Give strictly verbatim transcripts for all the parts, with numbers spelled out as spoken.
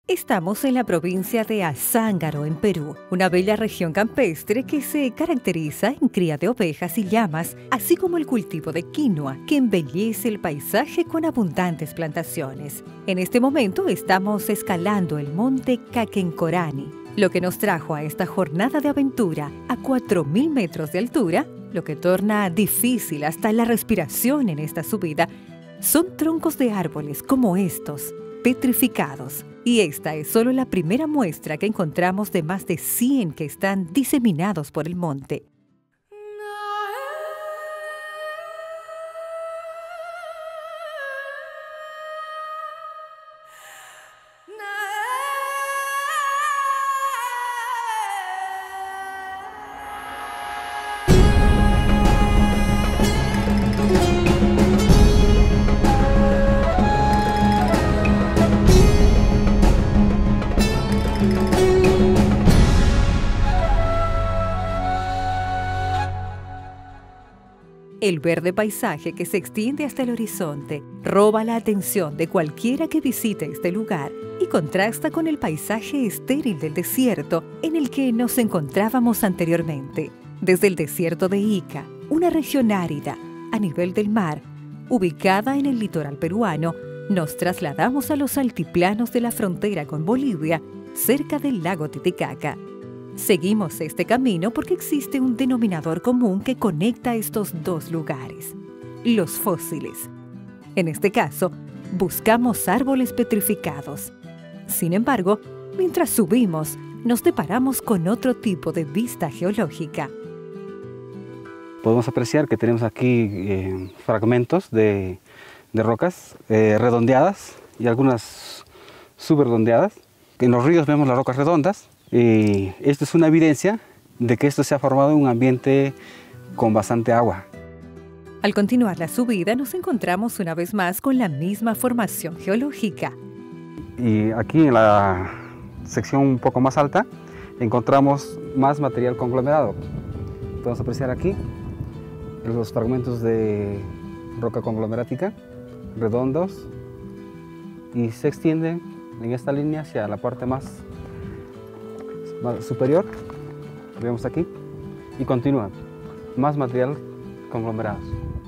Estamos en la provincia de Azángaro, en Perú, una bella región campestre que se caracteriza en cría de ovejas y llamas, así como el cultivo de quinoa, que embellece el paisaje con abundantes plantaciones. En este momento estamos escalando el monte Caquencorani, lo que nos trajo a esta jornada de aventura a cuatro mil metros de altura, lo que torna difícil hasta la respiración en esta subida. Son troncos de árboles como estos, petrificados. Y esta es solo la primera muestra que encontramos de más de cien que están diseminados por el monte. El verde paisaje que se extiende hasta el horizonte roba la atención de cualquiera que visite este lugar y contrasta con el paisaje estéril del desierto en el que nos encontrábamos anteriormente. Desde el desierto de Ica, una región árida a nivel del mar, ubicada en el litoral peruano, nos trasladamos a los altiplanos de la frontera con Bolivia, cerca del lago Titicaca. Seguimos este camino porque existe un denominador común que conecta estos dos lugares: los fósiles. En este caso, buscamos árboles petrificados. Sin embargo, mientras subimos, nos deparamos con otro tipo de vista geológica. Podemos apreciar que tenemos aquí eh, fragmentos de, de rocas eh, redondeadas y algunas subredondeadas. En los ríos vemos las rocas redondas. Y esto es una evidencia de que esto se ha formado en un ambiente con bastante agua. Al continuar la subida nos encontramos una vez más con la misma formación geológica. Y aquí en la sección un poco más alta encontramos más material conglomerado. Podemos apreciar aquí los fragmentos de roca conglomerática redondos y se extienden en esta línea hacia la parte más superior, vemos aquí, y continúa, más material conglomerados.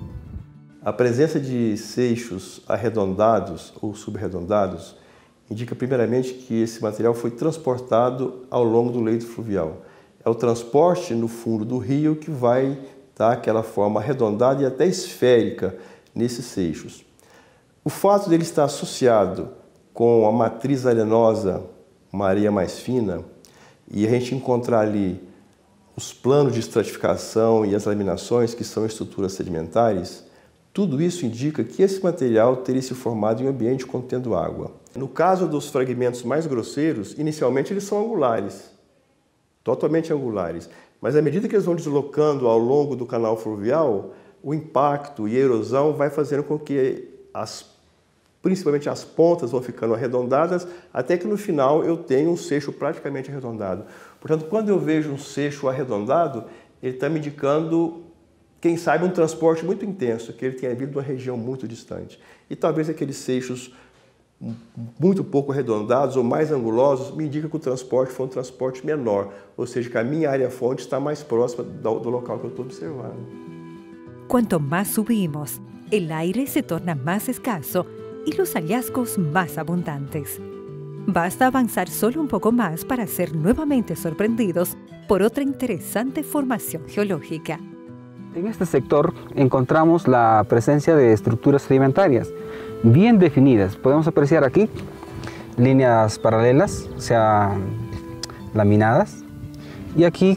A presença de seixos arredondados ou subarredondados indica primeiramente que esse material foi transportado ao longo do leito fluvial. É o transporte no fundo do rio que vai dar aquela forma arredondada e até esférica nesses seixos. O fato dele estar associado com a matriz arenosa, uma areia mais fina, e a gente encontrar ali os planos de estratificação e as laminações, que são estruturas sedimentares, tudo isso indica que esse material teria se formado em um ambiente contendo água. No caso dos fragmentos mais grosseiros, inicialmente eles são angulares, totalmente angulares, mas à medida que eles vão deslocando ao longo do canal fluvial, o impacto e a erosão vai fazendo com que as principalmente as pontas vão ficando arredondadas, até que no final eu tenho um seixo praticamente arredondado. Portanto, quando eu vejo um seixo arredondado, ele está me indicando, quem sabe, um transporte muito intenso, que ele tenha vindo de uma região muito distante. E talvez aqueles seixos muito pouco arredondados ou mais angulosos me indicam que o transporte foi um transporte menor, ou seja, que a minha área-fonte está mais próxima do, do local que eu estou observando. Quanto más subimos, el aire se torna más escaso y los hallazgos más abundantes. Basta avanzar solo un poco más para ser nuevamente sorprendidos por otra interesante formación geológica. En este sector encontramos la presencia de estructuras sedimentarias bien definidas. Podemos apreciar aquí líneas paralelas, o sea, laminadas, y aquí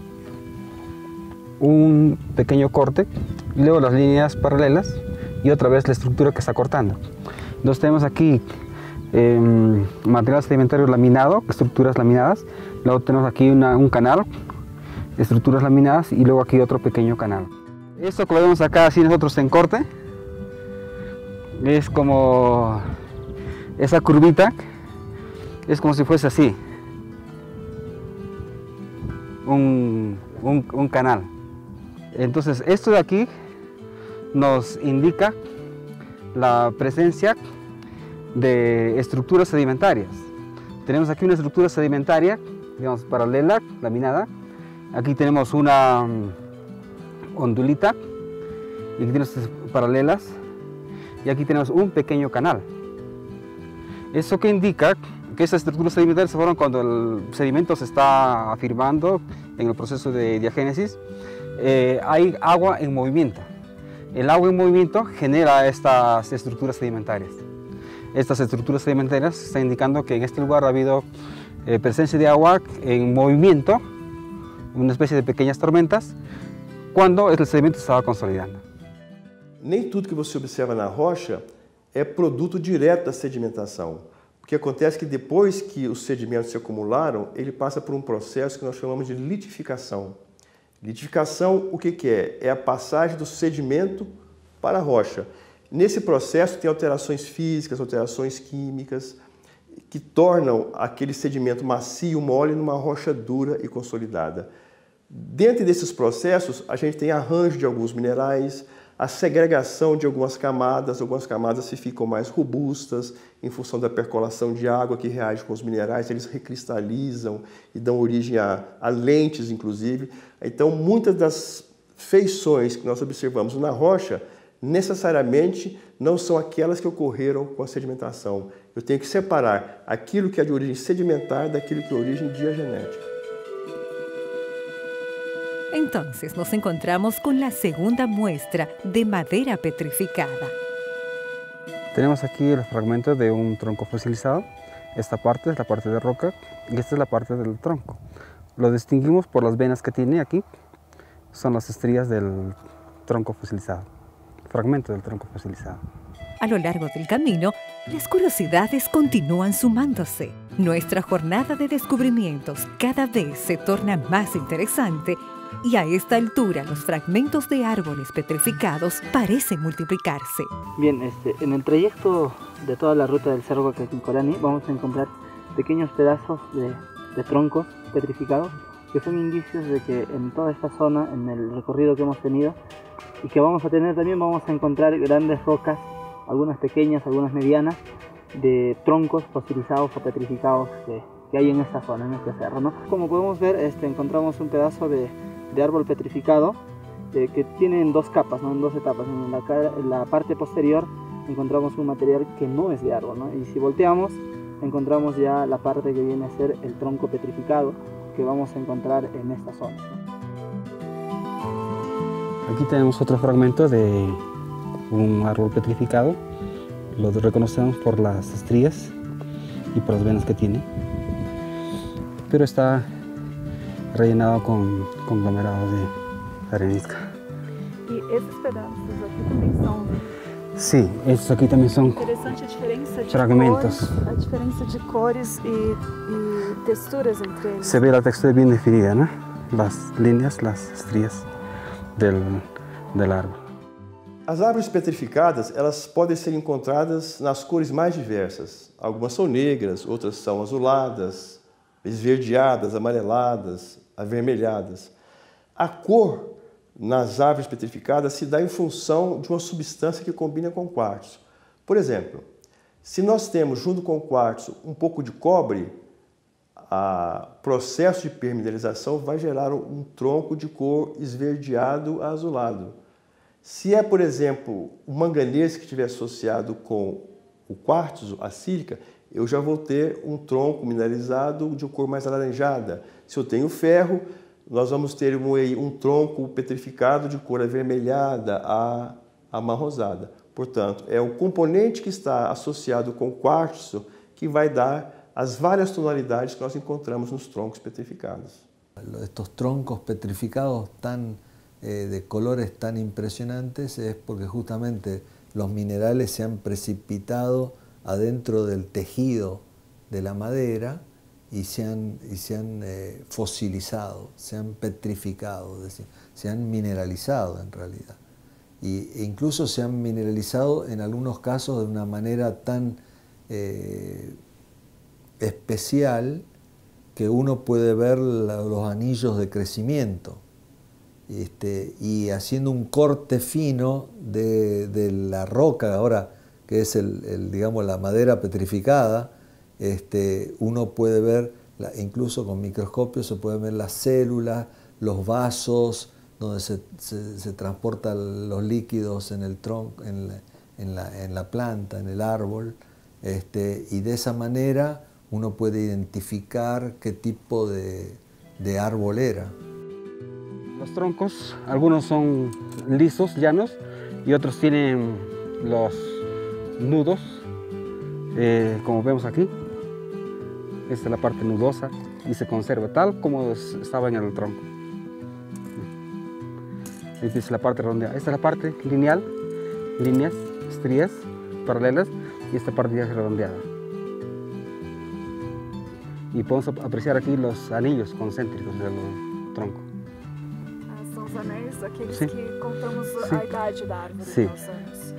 un pequeño corte, y luego las líneas paralelas y otra vez la estructura que está cortando. Entonces tenemos aquí eh, material sedimentario laminado, estructuras laminadas, luego tenemos aquí una, un canal, estructuras laminadas y luego aquí otro pequeño canal. Esto que vemos acá así nosotros en corte, es como esa curvita, es como si fuese así, un, un, un canal. Entonces esto de aquí nos indica la presencia de estructuras sedimentarias. Tenemos aquí una estructura sedimentaria, digamos, paralela, laminada. Aquí tenemos una um, ondulita, y aquí tenemos paralelas, y aquí tenemos un pequeño canal. Eso que indica que esas estructuras sedimentarias se forman cuando el sedimento se está afirmando en el proceso de diagénesis. Eh, hay agua en movimiento. El agua en movimiento genera estas estructuras sedimentarias. Estas estructuras sedimentarias están indicando que en este lugar ha habido eh, presencia de agua en movimiento, una especie de pequeñas tormentas, quando o sedimento estava consolidando. Nem tudo que você observa na rocha é produto direto da sedimentação. O que acontece é que depois que os sedimentos se acumularam, ele passa por um processo que nós chamamos de litificação. Litificação, o que que é? É a passagem do sedimento para a rocha. Nesse processo tem alterações físicas, alterações químicas, que tornam aquele sedimento macio, mole, numa rocha dura e consolidada. Dentro desses processos, a gente tem arranjo de alguns minerais, a segregação de algumas camadas, algumas camadas se ficam mais robustas em função da percolação de água que reage com os minerais, eles recristalizam e dão origem a, a lentes, inclusive. Então, muitas das feições que nós observamos na rocha, necessariamente não são aquelas que ocorreram com a sedimentação. Eu tenho que separar aquilo que é de origem sedimentar daquilo que é de origem diagenética. Entonces nos encontramos con la segunda muestra de madera petrificada. Tenemos aquí el fragmento de un tronco fosilizado. Esta parte es la parte de roca y esta es la parte del tronco. Lo distinguimos por las venas que tiene aquí. Son las estrías del tronco fosilizado, fragmento del tronco fosilizado. A lo largo del camino, las curiosidades continúan sumándose. Nuestra jornada de descubrimientos cada vez se torna más interesante y a esta altura los fragmentos de árboles petrificados parecen multiplicarse. Bien, este, en el trayecto de toda la ruta del Cerro Caquincolani vamos a encontrar pequeños pedazos de, de troncos petrificados que son indicios de que en toda esta zona, en el recorrido que hemos tenido y que vamos a tener también, vamos a encontrar grandes rocas, algunas pequeñas, algunas medianas, de troncos fosilizados o petrificados que, que hay en esta zona, en este cerro, ¿no? Como podemos ver, este, encontramos un pedazo de, de árbol petrificado eh, que tiene en dos capas, ¿no? En dos etapas. En la, en la parte posterior encontramos un material que no es de árbol, ¿no? Y si volteamos, encontramos ya la parte que viene a ser el tronco petrificado que vamos a encontrar en esta zona, ¿no? Aquí tenemos otro fragmento de un árbol petrificado. Lo reconocemos por las estrías y por las venas que tiene, pero está rellenado con conglomerados de arenisca. E esses pedaços aqui também são... Sí, estos aquí también son Interessante a diferença de fragmentos. cores, a diferença de cores e, e texturas entre eles. Se ve la textura bien definida, ¿no? Las líneas, las estrías del, del árbol. As árvores petrificadas, elas podem ser encontradas nas cores mais diversas. Algumas são negras, outras são azuladas, esverdeadas, amareladas, avermelhadas. A cor nas árvores petrificadas se dá em função de uma substância que combina com o quartzo. Por exemplo, se nós temos junto com o quartzo um pouco de cobre, o processo de permineralização vai gerar um tronco de cor esverdeado a azulado. Se é, por exemplo, o manganês que estiver associado com o quartzo, a sílica, eu já vou ter um tronco mineralizado de cor mais alaranjada. Se eu tenho ferro, nós vamos ter um, um tronco petrificado de cor avermelhada a amarronzada. Portanto, é o componente que está associado com o quartzo que vai dar as várias tonalidades que nós encontramos nos troncos petrificados. Estos troncos petrificados tan Eh, de colores tan impresionantes es porque justamente los minerales se han precipitado adentro del tejido de la madera y se han, y se han eh, fosilizado, se han petrificado, es decir, se han mineralizado en realidad. Y, e incluso se han mineralizado en algunos casos de una manera tan eh, especial que uno puede ver la, los anillos de crecimiento. Este, y haciendo un corte fino de, de la roca, ahora que es el, el, digamos, la madera petrificada, este, uno puede ver, incluso con microscopio se pueden ver las células, los vasos, donde se, se, se transportan los líquidos en el tronco, en la, en la, en la planta, en el árbol, este, y de esa manera uno puede identificar qué tipo de, de árbol era. Los troncos, algunos son lisos, llanos, y otros tienen los nudos, eh, como vemos aquí. Esta es la parte nudosa y se conserva tal como estaba en el tronco. Esta es la parte redondeada. Esta es la parte lineal, líneas, estrías, paralelas, y esta parte ya es redondeada. Y podemos apreciar aquí los anillos concéntricos del tronco. Ah, são os anéis, aqueles Sim. que contamos Sim. a idade da árvore, Sim. os anos.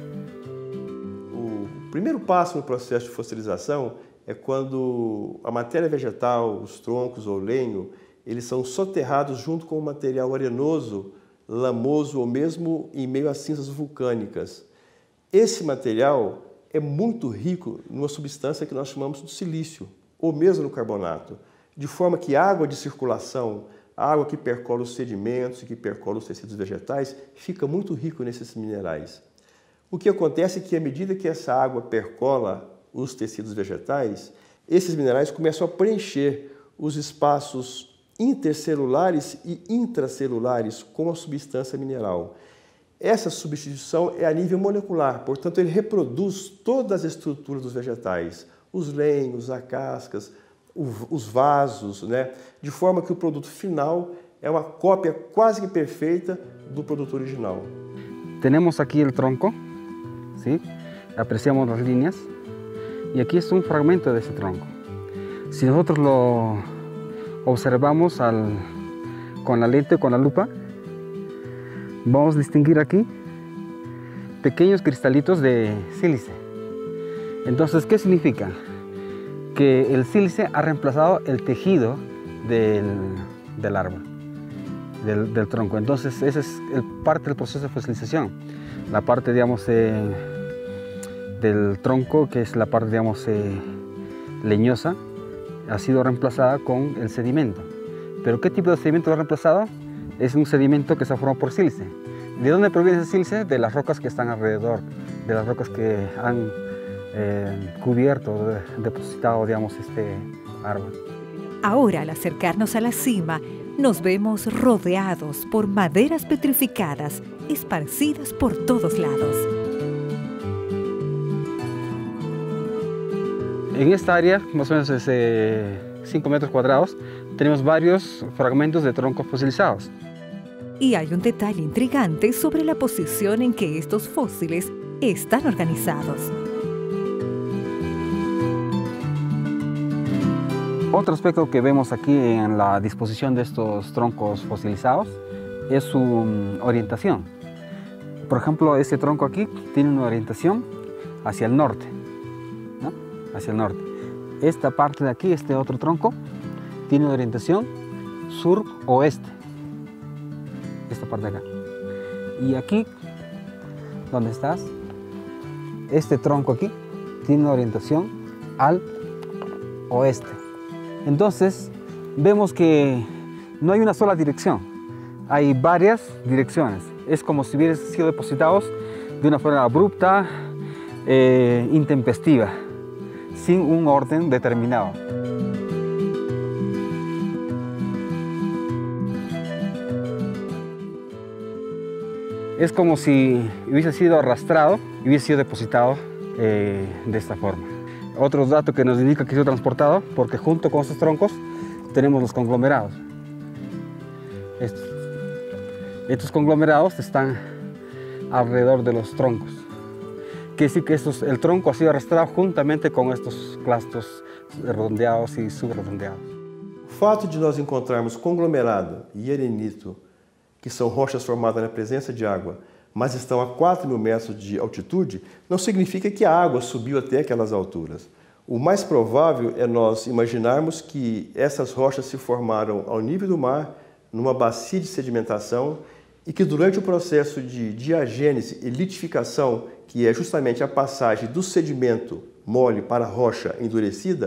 O primeiro passo no processo de fossilização é quando a matéria vegetal, os troncos ou lenho, eles são soterrados junto com o material arenoso, lamoso ou mesmo em meio a cinzas vulcânicas. Esse material é muito rico numa substância que nós chamamos de silício, ou mesmo no carbonato, de forma que a água de circulação, a água que percola os sedimentos e que percola os tecidos vegetais, fica muito rico nesses minerais. O que acontece é que, à medida que essa água percola os tecidos vegetais, esses minerais começam a preencher os espaços intercelulares e intracelulares com a substância mineral. Essa substituição é a nível molecular, portanto, ele reproduz todas as estruturas dos vegetais, os lenhos, as cascas, os vasos, né? De forma que o produto final é uma cópia quase que perfeita do produto original. Tenemos aquí el tronco, ¿sí? Apreciamos las líneas y aquí es un fragmento de ese tronco. Si nosotros lo observamos al, con la lente, con la lupa, vamos a distinguir aquí pequeños cristalitos de sílice. Entonces, ¿qué significa? Que el sílice ha reemplazado el tejido del, del árbol, del, del tronco. Entonces, esa es el, parte del proceso de fosilización. La parte, digamos, eh, del tronco, que es la parte, digamos, eh, leñosa, ha sido reemplazada con el sedimento. ¿Pero qué tipo de sedimento lo ha reemplazado? Es un sedimento que se ha formado por sílice. ¿De dónde proviene ese sílice? De las rocas que están alrededor, de las rocas que han eh, cubierto, depositado, digamos, este árbol. Ahora, al acercarnos a la cima, nos vemos rodeados por maderas petrificadas, esparcidas por todos lados. En esta área, más o menos de cinco metros cuadrados, tenemos varios fragmentos de troncos fosilizados. Y hay un detalle intrigante sobre la posición en que estos fósiles están organizados. Otro aspecto que vemos aquí en la disposición de estos troncos fosilizados es su orientación. Por ejemplo, este tronco aquí tiene una orientación hacia el norte, ¿no? Hacia el norte. Esta parte de aquí, este otro tronco, tiene una orientación sur-oeste. Esta parte de acá. Y aquí, donde estás, este tronco aquí tiene una orientación al oeste. Entonces, vemos que no hay una sola dirección, hay varias direcciones. Es como si hubieran sido depositados de una forma abrupta, eh, intempestiva, sin un orden determinado. Es como si hubiese sido arrastrado y hubiese sido depositado eh, de esta forma. Otro dato que nos indica que ha sido transportado, porque junto con estos troncos tenemos los conglomerados. Estos, estos conglomerados están alrededor de los troncos. Quiere decir que estos, el tronco ha sido arrastrado juntamente con estos clastos redondeados y subredondeados. O fato de nós encontrarmos conglomerado e arenito, que são rochas formadas na presença de água, mas estão a quatro mil metros de altitude, não significa que a água subiu até aquelas alturas. O mais provável é nós imaginarmos que essas rochas se formaram ao nível do mar, numa bacia de sedimentação, e que durante o processo de diagênese e litificação, que é justamente a passagem do sedimento mole para a rocha endurecida,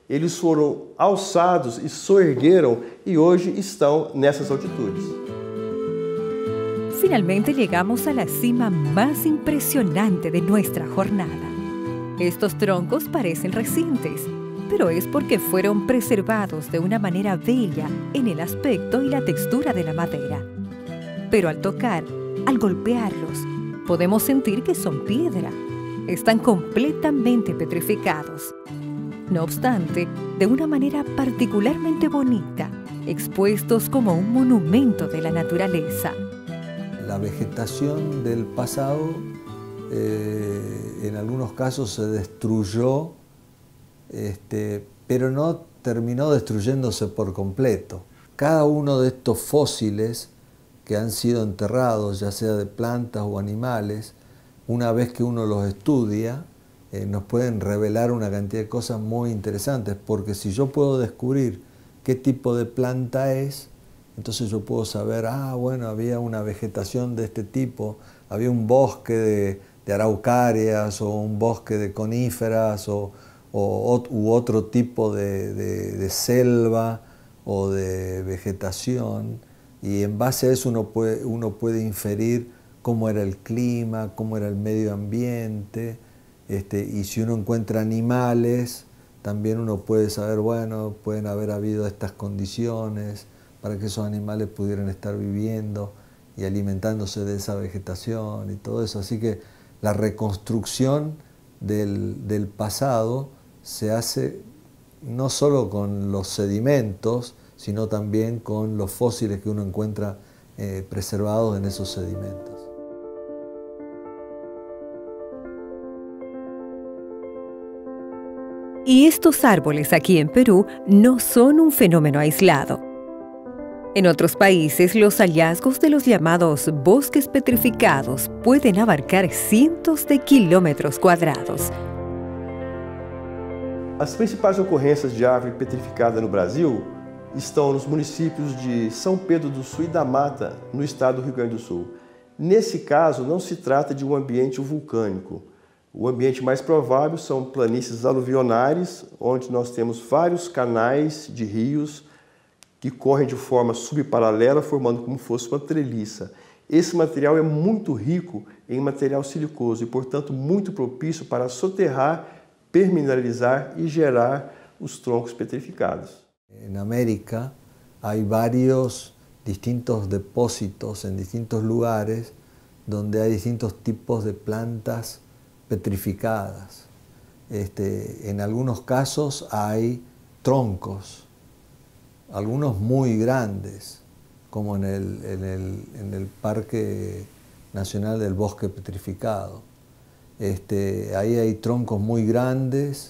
Eles foram alçados e soergueram e hoje estão nessas altitudes. Finalmente llegamos a la cima más impresionante de nuestra jornada. Estos troncos parecen recientes, pero es porque fueron preservados de una manera bella en el aspecto y la textura de la madera. Pero al tocar, al golpearlos, podemos sentir que son piedra. Están completamente petrificados. No obstante, de una manera particularmente bonita, expuestos como un monumento de la naturaleza. La vegetación del pasado, eh, en algunos casos se destruyó, este, pero no terminó destruyéndose por completo. Cada uno de estos fósiles que han sido enterrados, ya sea de plantas o animales, una vez que uno los estudia, eh, nos pueden revelar una cantidad de cosas muy interesantes, porque si yo puedo descubrir qué tipo de planta es, entonces yo puedo saber, ah, bueno, había una vegetación de este tipo, había un bosque de, de araucarias o un bosque de coníferas o, o u otro tipo de, de, de selva o de vegetación, y en base a eso uno puede, uno puede inferir cómo era el clima, cómo era el medio ambiente, este, y si uno encuentra animales, también uno puede saber, bueno, pueden haber habido estas condiciones para que esos animales pudieran estar viviendo y alimentándose de esa vegetación y todo eso. Así que la reconstrucción del, del pasado se hace no solo con los sedimentos, sino también con los fósiles que uno encuentra eh, preservados en esos sedimentos. Y estos árboles aquí en Perú no son un fenómeno aislado. En otros países, los hallazgos de los llamados bosques petrificados pueden abarcar cientos de kilómetros cuadrados. As principais ocorrências de árvore petrificada no Brasil estão nos municípios de São Pedro do Sul e da Mata, no estado do Rio Grande do Sul. Nesse caso, não se trata de um ambiente vulcânico. O ambiente mais provável são planícies aluvionares, onde nós temos vários canais de rios que correm de forma subparalela, formando como fosse uma treliça. Esse material é muito rico em material silicoso e, portanto, muito propício para soterrar, permineralizar e gerar os troncos petrificados. En América hay varios distintos depósitos en distintos lugares donde hay distintos tipos de plantas petrificadas. Este, en algunos casos hay troncos, algunos muy grandes, como en el, en el, en el Parque Nacional del Bosque Petrificado. Este, ahí hay troncos muy grandes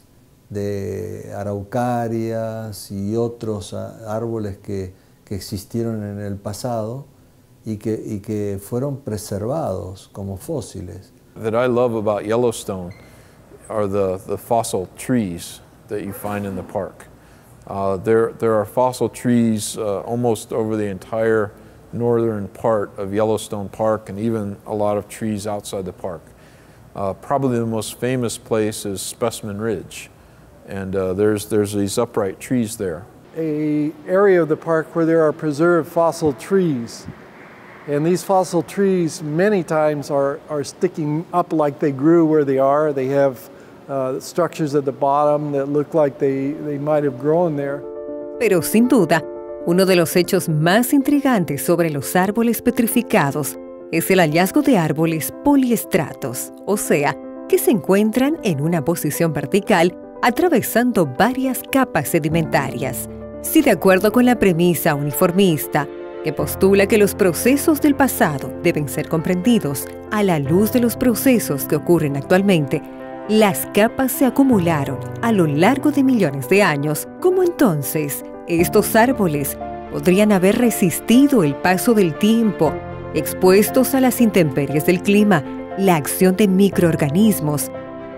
de araucarias y otros árboles que, que existieron en el pasado y que, y que fueron preservados como fósiles. That I love about Yellowstone are the, the fossil trees that you find in the park. Uh, there, there are fossil trees uh, almost over the entire northern part of Yellowstone Park, and even a lot of trees outside the park. Uh, probably the most famous place is Specimen Ridge, and uh, there's, there's these upright trees there. A area of the park where there are preserved fossil trees. And these fossil trees many times are, are sticking up like they grew where they are. They have uh, structures at the bottom that look like they, they might have grown there. Pero sin duda, uno de los hechos más intrigantes sobre los árboles petrificados es el hallazgo de árboles poliestratos, o sea, que se encuentran en una posición vertical atravesando varias capas sedimentarias. Si de acuerdo con la premisa uniformista, que postula que los procesos del pasado deben ser comprendidos a la luz de los procesos que ocurren actualmente, las capas se acumularon a lo largo de millones de años. ¿Cómo entonces estos árboles podrían haber resistido el paso del tiempo, expuestos a las intemperies del clima, la acción de microorganismos,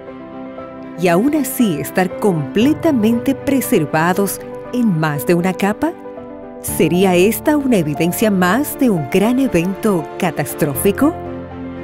y aún así estar completamente preservados en más de una capa? ¿Sería esta una evidencia más de un gran evento catastrófico?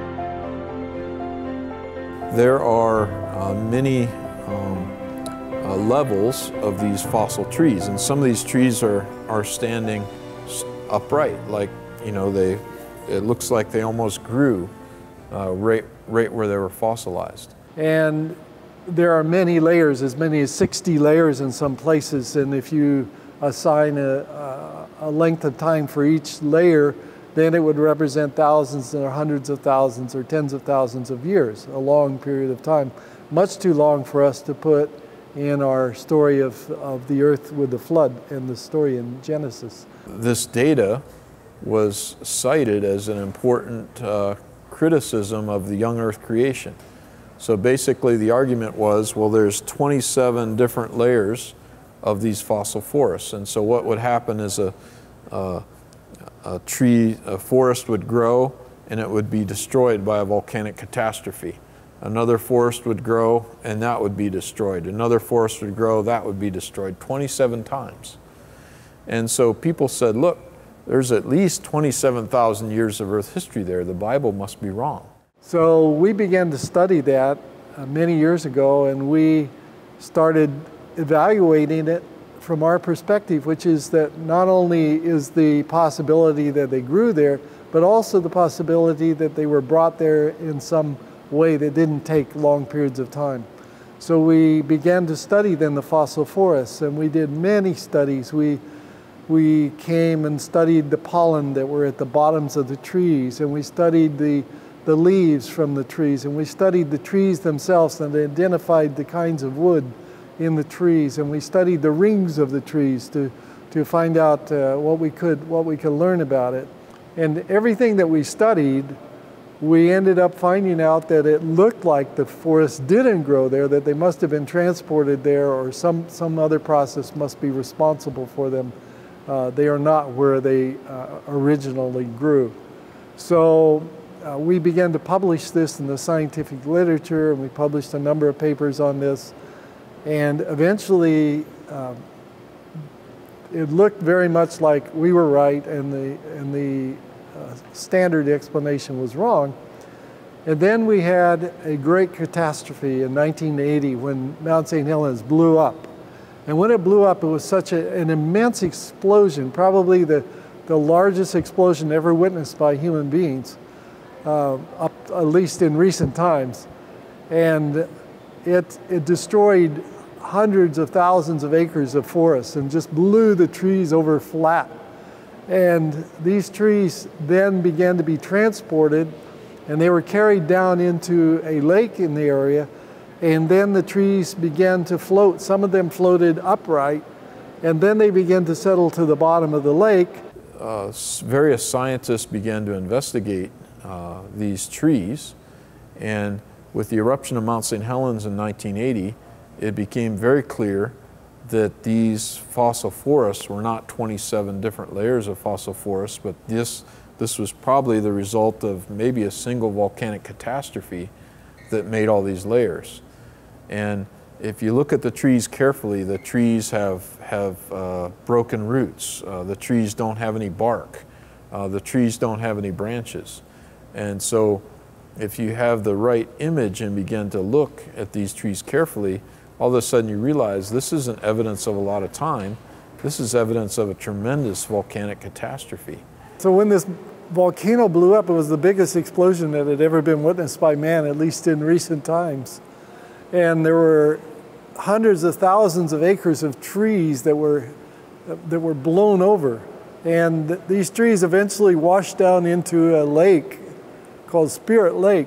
There are uh, many um, uh, levels of these fossil trees. And some of these trees are, are standing upright, like, you know, they, it looks like they almost grew uh, right, right where they were fossilized. And there are many layers, as many as sixty layers in some places, and if you assign a, a length of time for each layer, then it would represent thousands or hundreds of thousands or tens of thousands of years, a long period of time. Much too long for us to put in our story of, of the earth with the flood and the story in Genesis. This data was cited as an important uh, criticism of the young earth creation. So basically the argument was, well, there's twenty-seven different layers of these fossil forests. And so what would happen is a, a, a tree, a forest would grow and it would be destroyed by a volcanic catastrophe. Another forest would grow and that would be destroyed. Another forest would grow, that would be destroyed twenty-seven times. And so people said, look, there's at least twenty-seven thousand years of earth history there. The Bible must be wrong. So we began to study that uh, many years ago, and we started evaluating it from our perspective, which is that not only is the possibility that they grew there, but also the possibility that they were brought there in some way that didn't take long periods of time. So we began to study then the fossil forests, and we did many studies. We, we came and studied the pollen that were at the bottoms of the trees, and we studied the the leaves from the trees, and we studied the trees themselves and identified the kinds of wood in the trees, and we studied the rings of the trees to, to find out uh, what we could what we could learn about it. And everything that we studied, we ended up finding out that it looked like the forest didn't grow there, that they must have been transported there, or some, some other process must be responsible for them. Uh, they are not where they uh, originally grew. So Uh, we began to publish this in the scientific literature, and we published a number of papers on this. And eventually, uh, it looked very much like we were right and the, and the uh, standard explanation was wrong. And then we had a great catastrophe in nineteen eighty when Mount Saint Helens blew up. And when it blew up, it was such a, an immense explosion, probably the, the largest explosion ever witnessed by human beings. Uh, up, at least in recent times, and it, it destroyed hundreds of thousands of acres of forests and just blew the trees over flat. And these trees then began to be transported, and they were carried down into a lake in the area, and then the trees began to float. Some of them floated upright, and then they began to settle to the bottom of the lake. Uh, various scientists began to investigate Uh, these trees, and with the eruption of Mount Saint Helens in nineteen eighty, it became very clear that these fossil forests were not twenty-seven different layers of fossil forests, but this, this was probably the result of maybe a single volcanic catastrophe that made all these layers. And if you look at the trees carefully, the trees have, have uh, broken roots. Uh, the trees don't have any bark. Uh, the trees don't have any branches. And so if you have the right image and begin to look at these trees carefully, all of a sudden you realize this isn't evidence of a lot of time. This is evidence of a tremendous volcanic catastrophe. So when this volcano blew up, it was the biggest explosion that had ever been witnessed by man, at least in recent times. And there were hundreds of thousands of acres of trees that were, that were blown over. And th these trees eventually washed down into a lake called Spirit Lake,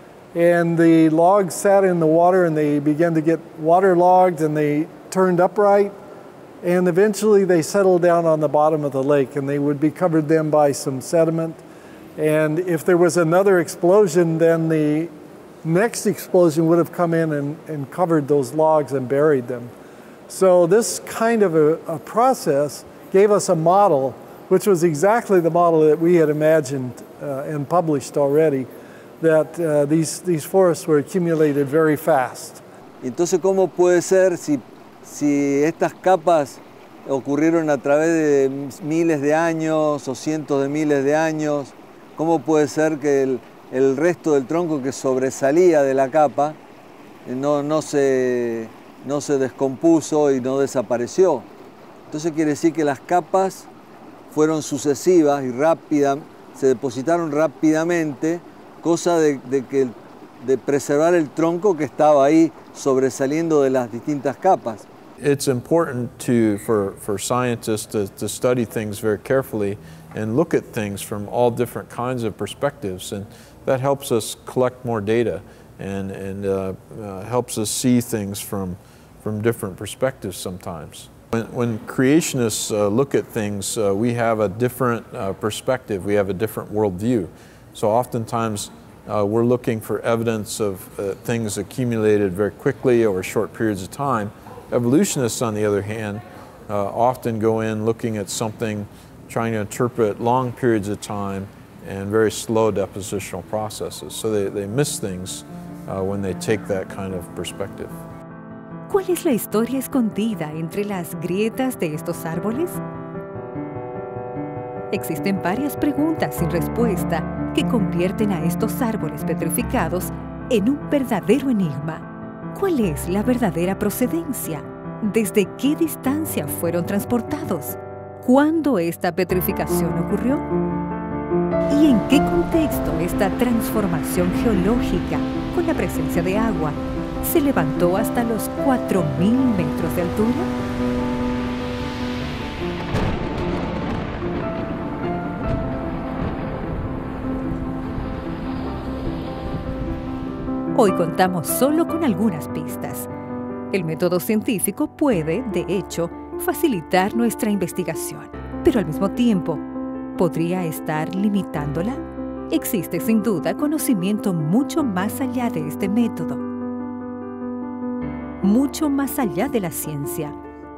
and the logs sat in the water and they began to get waterlogged and they turned upright, and eventually they settled down on the bottom of the lake, and they would be covered then by some sediment. And if there was another explosion, then the next explosion would have come in and, and covered those logs and buried them. So this kind of a, a process gave us a model, which was exactly the model that we had imagined uh, and published already, that uh, these, these forests were accumulated very fast. Entonces, ¿cómo puede ser si, si estas capas ocurrieron a través de miles de años o cientos de miles de años? ¿Cómo puede ser que el, el resto del tronco que sobresalía de la capa no, no, se, no se descompuso y no desapareció. Entonces quiere decir que las capas fueron sucesivas y rápidas, se depositaron rápidamente, cosa de, de, que, de preservar el tronco que estaba ahí sobresaliendo de las distintas capas. It's important to, for, for scientists to, to study things very carefully and look at things from all different kinds of perspectives, and that helps us collect more data and, and uh, uh, helps us see things from, from different perspectives sometimes. When, when creationists uh, look at things, uh, we have a different uh, perspective, we have a different worldview. So oftentimes uh, we're looking for evidence of uh, things accumulated very quickly over short periods of time. Evolutionists, on the other hand, uh, often go in looking at something, trying to interpret long periods of time and very slow depositional processes. So they, they miss things uh, when they take that kind of perspective. ¿Cuál es la historia escondida entre las grietas de estos árboles? Existen varias preguntas sin respuesta que convierten a estos árboles petrificados en un verdadero enigma. ¿Cuál es la verdadera procedencia? ¿Desde qué distancia fueron transportados? ¿Cuándo esta petrificación ocurrió? ¿Y en qué contexto esta transformación geológica con la presencia de agua se levantó hasta los cuatro mil metros de altura? Hoy contamos solo con algunas pistas. El método científico puede, de hecho, facilitar nuestra investigación, pero al mismo tiempo, ¿podría estar limitándola? Existe sin duda conocimiento mucho más allá de este método, mucho más allá de la ciencia.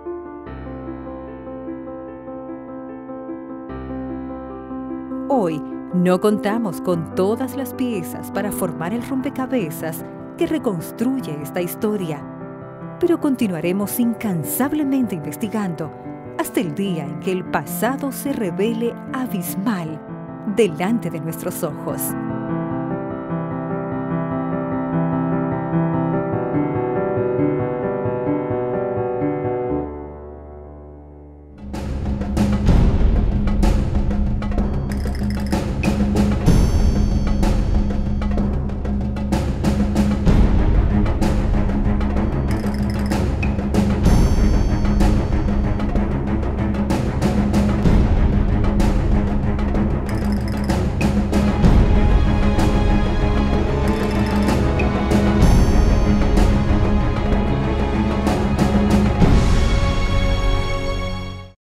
Hoy no contamos con todas las piezas para formar el rompecabezas que reconstruye esta historia, pero continuaremos incansablemente investigando hasta el día en que el pasado se revele abismal delante de nuestros ojos.